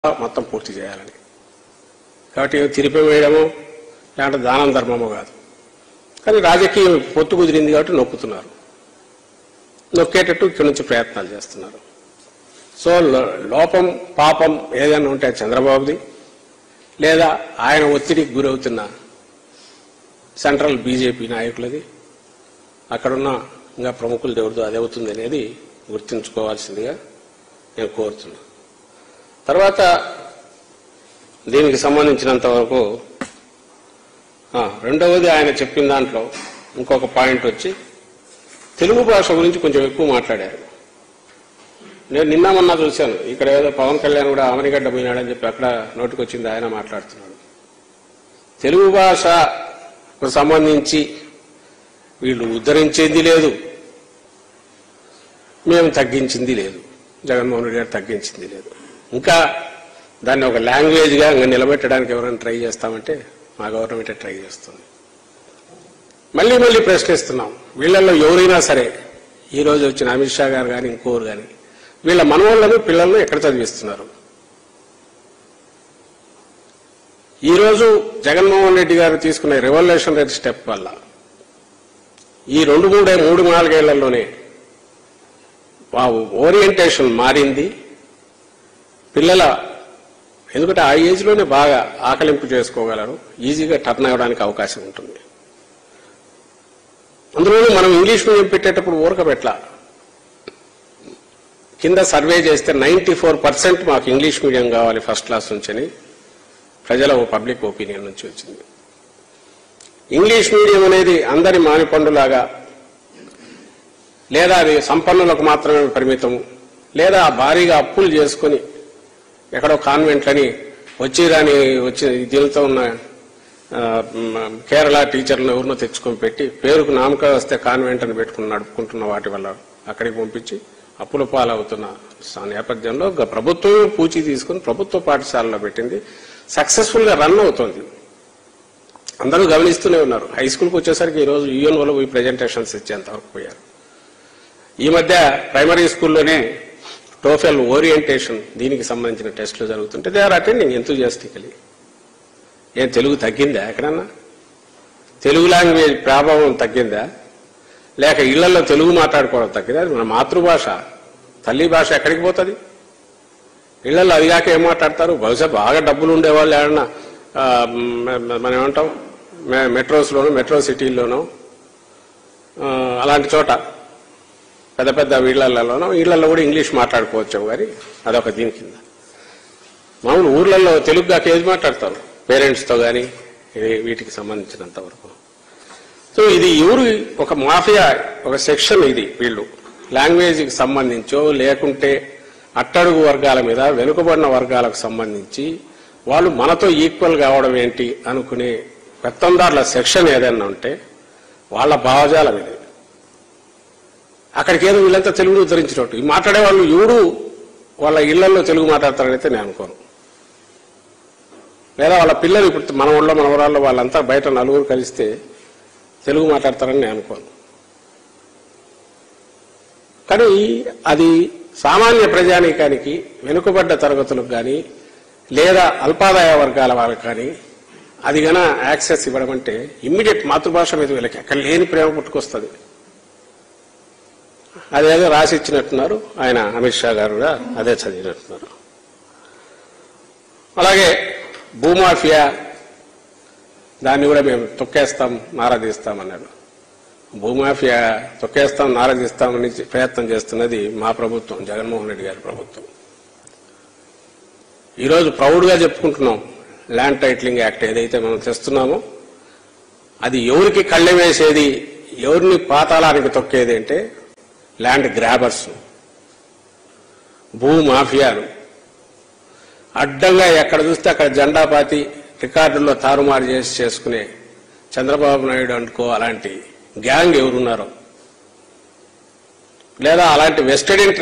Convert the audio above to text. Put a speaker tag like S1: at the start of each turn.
S1: మొత్తం పూర్తి చేయాలని. కాబట్టి తిరిపివేయడము లేదంటే దానం ధర్మము కాదు. కానీ రాజకీయం పొత్తు కుదిరింది కాబట్టి నొక్కుతున్నారు, నొక్కేటట్టు ఇక్కడి నుంచి ప్రయత్నాలు చేస్తున్నారు. సో లోపం పాపం ఏదైనా ఉంటే చంద్రబాబుది, లేదా ఆయన ఒత్తిడికి గురవుతున్న సెంట్రల్ బీజేపీ నాయకులది, అక్కడున్న ఇంకా ప్రముఖులు ఎవరిదో అది అవుతుంది అనేది గుర్తుంచుకోవాల్సిందిగా నేను కోరుతున్నా. తర్వాత దీనికి సంబంధించినంత వరకు రెండవది ఆయన చెప్పిన దాంట్లో ఇంకొక పాయింట్ వచ్చి తెలుగు భాష గురించి కొంచెం ఎక్కువ మాట్లాడారు. నేను నిన్న మొన్న చూశాను, ఇక్కడ ఏదో పవన్ కళ్యాణ్ కూడా అమరిగడ్డ పోయినాడని చెప్పి అక్కడ నోటికొచ్చింది ఆయన మాట్లాడుతున్నాడు. తెలుగు భాషకు సంబంధించి వీళ్ళు ఉద్ధరించింది లేదు, మేము తగ్గించింది లేదు, జగన్మోహన్ రెడ్డి గారు తగ్గించింది లేదు. ఇంకా దాన్ని ఒక లాంగ్వేజ్గా ఇంకా నిలబెట్టడానికి ఎవరైనా ట్రై చేస్తామంటే మా గవర్నమెంటే ట్రై చేస్తుంది. మళ్ళీ మళ్ళీ ప్రశ్నిస్తున్నాం, వీళ్ళల్లో ఎవరైనా సరే ఈరోజు వచ్చిన అమిత్ షా గారు కానీ ఇంకోరు కానీ వీళ్ళ మనవాళ్ళను పిల్లలను ఎక్కడ చదివిస్తున్నారు? ఈరోజు జగన్మోహన్ రెడ్డి గారు తీసుకున్న రెవల్యూషనరీ స్టెప్ వల్ల ఈ 2-3 ఏళ్లలోనే ఓరియంటేషన్ మారింది. పిల్లల ఎందుకంటే ఆ ఏజ్లోనే బాగా ఆకలింపు చేసుకోగలరు, ఈజీగా టర్న్ అవ్వడానికి అవకాశం ఉంటుంది. అందులోనూ మనం ఇంగ్లీష్ మీడియం పెట్టేటప్పుడు ఊరకబెట్ల కింద సర్వే చేస్తే 94% మాకు ఇంగ్లీష్ మీడియం కావాలి ఫస్ట్ క్లాస్ నుంచి ప్రజల పబ్లిక్ ఒపీనియన్ నుంచి వచ్చింది. ఇంగ్లీష్ మీడియం అనేది అందరి మామిపండులాగా, లేదా అది సంపన్నులకు మాత్రమే పరిమితం, లేదా భారీగా అప్పులు చేసుకుని ఎక్కడో కాన్వెంట్లని వచ్చి దీనితో ఉన్న కేరళ టీచర్లను ఎవరినో తెచ్చుకొని పెట్టి పేరుకు నామక వస్తే కాన్వెంట్ అని పెట్టుకుని నడుపుకుంటున్న వాటి వల్ల అక్కడికి పంపించి అప్పుల పాలవుతున్న నేపథ్యంలో ప్రభుత్వం పూచి తీసుకుని ప్రభుత్వ పాఠశాలలో పెట్టింది. సక్సెస్ఫుల్ గా రన్ అవుతోంది, అందరూ గమనిస్తూనే ఉన్నారు. హై స్కూల్కి వచ్చేసరికి ఈరోజు యూఎన్ఓలో పోయి ప్రెజెంటేషన్స్ ఇచ్చేంతవరకు పోయారు. ఈ మధ్య ప్రైమరీ స్కూల్లోనే టోఫెల్ ఓరియంటేషన్ దీనికి సంబంధించిన టెస్టులు జరుగుతుంటే దే ఆర్ అటెండింగ్ ఎంతూజియాస్టికలీ. ఏం తెలుగు తగ్గిందా? ఎక్కడన్నా తెలుగు లాంగ్వేజ్ ప్రభావం తగ్గిందా? లేక ఇళ్లలో తెలుగు మాట్లాడుకోవడం తగ్గిందా? అది మన మాతృభాష, తల్లి భాష ఎక్కడికి పోతుంది? ఇళ్లలో అదిగాక ఏం మాట్లాడతారు? బహుశా బాగా డబ్బులు ఉండేవాళ్ళు ఏమన్నా మనం ఏమంటాం మెట్రోస్లోనూ మెట్రో సిటీల్లోనూ అలాంటి చోట పెద్ద పెద్ద ఇళ్లలో కూడా ఇంగ్లీష్ మాట్లాడుకోవచ్చు. కానీ అదొక దీని కింద మామూలు ఊర్లలో తెలుగుగా ఏది మాట్లాడతారు పేరెంట్స్తో కానీ వీటికి సంబంధించినంత వరకు. సో ఇది ఎవరు ఒక మాఫియా, ఒక సెక్షన్ ఇది. వీళ్ళు లాంగ్వేజ్కి సంబంధించో లేకుంటే అట్టడుగు వర్గాల మీద వెనుకబడిన వర్గాలకు సంబంధించి వాళ్ళు మనతో ఈక్వల్ కావడం ఏంటి అనుకునే పెత్తందారుల సెక్షన్ ఏదైనా ఉంటే వాళ్ళ భావజాలం ఇది. అక్కడికి ఏదో వీళ్ళంతా తెలుగును ఉద్ధరించినట్టు ఈ మాట్లాడే వాళ్ళు ఎవరు వాళ్ళ ఇళ్లలో తెలుగు మాట్లాడతారనైతే నేను అనుకోను. లేదా వాళ్ళ పిల్లలు ఇప్పుడు మన ఊళ్ళో మన ఊరాల్లో వాళ్ళంతా బయట నలుగురు కలిస్తే తెలుగు మాట్లాడతారని నేను అనుకోను. కానీ అది సామాన్య ప్రజానీకానికి, వెనుకబడ్డ తరగతులకు కానీ లేదా అల్పాదాయ వర్గాల వాళ్ళకి కానీ అది గన యాక్సెస్ ఇవ్వడం అంటే ఇమ్మీడియట్ మాతృభాష మీద వీళ్ళకి ఎక్కడ లేని ప్రేమ పుట్టుకొస్తుంది. అదేదో రాసి ఇచ్చినట్టున్నారు ఆయన అమిత్ షా గారు కూడా అదే చదివినట్టున్నారు. అలాగే భూమాఫియా దాన్ని కూడా మేము తొక్కేస్తాం నారదీస్తామన్నాడు. భూమాఫియా తొక్కేస్తాం నారదీస్తామని ప్రయత్నం చేస్తున్నది మా ప్రభుత్వం, జగన్మోహన్ రెడ్డి గారి ప్రభుత్వం. ఈరోజు ప్రౌడ్గా చెప్పుకుంటున్నాం ల్యాండ్ టైటిలింగ్ యాక్ట్ ఏదైతే మనం తెస్తున్నామో అది ఎవరికి కళ్ళె వేసేది, ఎవరిని పాతాళానికి తొక్కేది అంటే ల్యాండ్ గ్రాబర్స్, భూమాఫియాలు. అడ్డంగా ఎక్కడ చూస్తే అక్కడ జెండా పాతి రికార్డుల్లో తారుమారు చేసుకునే చంద్రబాబు నాయుడు అనుకో అలాంటి గ్యాంగ్ ఎవరున్నారో, లేదా అలాంటి వెస్టెడ్